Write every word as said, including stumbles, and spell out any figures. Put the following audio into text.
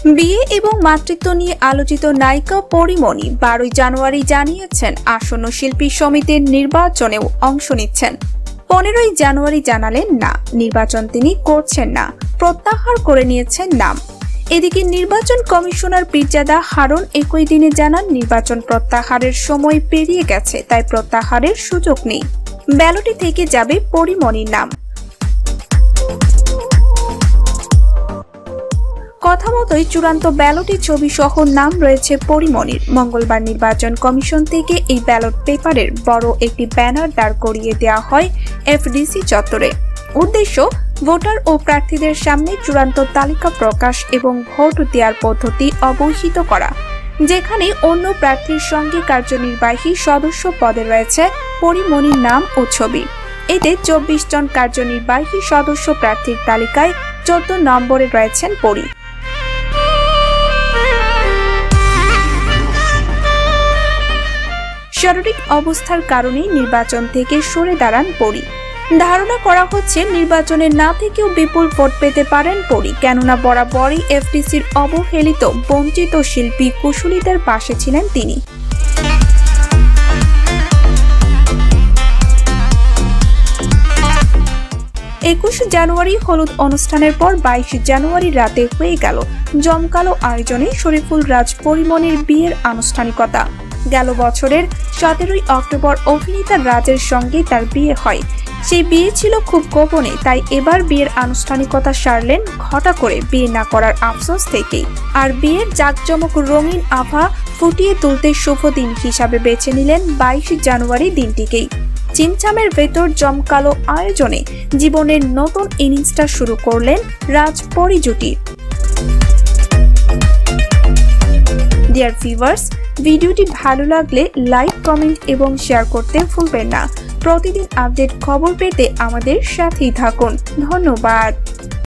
বিয়ে এবং মাতৃত্ব নিয়ে আলোচিত নায়িকা পরি মনি বারোই জানুয়ারি জানিয়েছেন আসন্ন শিল্পী সমিতির নির্বাচনেও অংশ নিচ্ছেন। পনেরোই জানুয়ারি জানালেন না, নির্বাচন তিনি করছেন না, প্রত্যাহার করে নিয়েছেন নাম। এদিকে নির্বাচন কমিশনার পীরজাদা হারুন একই দিনে জানান নির্বাচন প্রত্যাহারের সময় পেরিয়ে গেছে, তাই প্রত্যাহারের সুযোগ নেই। ব্যালটে থেকে যাবে পরি মনির নাম। কথা মতোই চূড়ান্ত ব্যালটে ছবি সহ নাম রয়েছে পরি মনির। মঙ্গলবার নির্বাচন কমিশন থেকে এই ব্যালট পেপারের বড় একটি ব্যানার দাঁড় করিয়ে দেওয়া হয় এফডিসি চত্বরে। উদ্দেশ্য, ভোটার ও প্রার্থীদের সামনে চূড়ান্ত তালিকা প্রকাশ এবং ভোট দেওয়ার পদ্ধতি অবহিত করা, যেখানে অন্য প্রার্থীর সঙ্গে কার্যনির্বাহী সদস্য পদে রয়েছে পরি মনির নাম ও ছবি। এতে চব্বিশ জন কার্যনির্বাহী সদস্য প্রার্থীর তালিকায় চোদ্দ নম্বরে রয়েছেন পরি। শারীরিক অবস্থার কারণে নির্বাচন থেকে সরে দাঁড়ান পরি। ধারণা করা হচ্ছে নির্বাচনে না থেকেও বিপুল ভোট পেতে পারেন পরি, কেননা বরাবরই এফডিসির অবহেলিত বঞ্চিত শিল্পী কুশলীদের পাশে ছিলেন তিনি। একুশ জানুয়ারি হলুদ অনুষ্ঠানের পর বাইশ জানুয়ারি রাতে হয়ে গেল জমকালো আয়োজনে শরীফুল রাজ পরি মনির বিয়ের আনুষ্ঠানিকতা। গেল বছরের সতেরোই অক্টোবর অভিনেতা রাজের সঙ্গে তার বিয়ে হয়। সেই বিয়ে ছিল খুব গোপনে, তাই এবার বিয়ের আনুষ্ঠানিকতা সারলেন ঘটা করে, বিয়ে না করার আফসোস থেকেই। আর বিয়ের জাঁকজমক রঙিন আভা ফুটিয়ে তুলতে শুভ দিন হিসাবে বেছে নিলেন বাইশ জানুয়ারি দিনটিকেই। চিমচামের ভেতর জমকালো আয়োজনে জীবনের নতুন ইনিংসটা শুরু করলেন রাজ পরি জুটি। ডিয়ার ভিউয়ার্স, ভিডিওটি ভালো লাগলে লাইক, কমেন্ট এবং শেয়ার করতে ভুলবেন না। প্রতিদিন আপডেট খবর পেতে আমাদের সাথেই থাকুন। ধন্যবাদ।